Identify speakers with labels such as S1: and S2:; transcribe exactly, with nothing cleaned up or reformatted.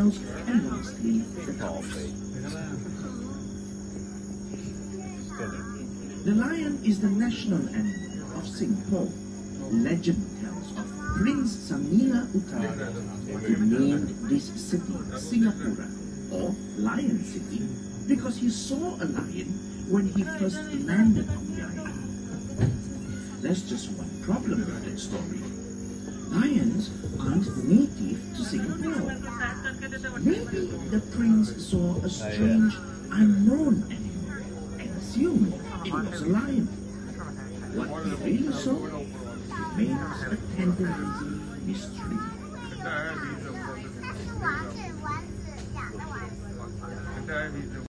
S1: cows, and lastly, the dogs. The lion is the national animal of Singapore. Legend tells of Prince Samila Utara, who named this city Singapore, or Lion City, because he saw a lion when he first landed on the island. There's just one problem with that story. Lions aren't native to Singapore. Maybe the prince saw a strange, unknown animal and assumed it was a lion. What he really saw remains a tantalizing mystery.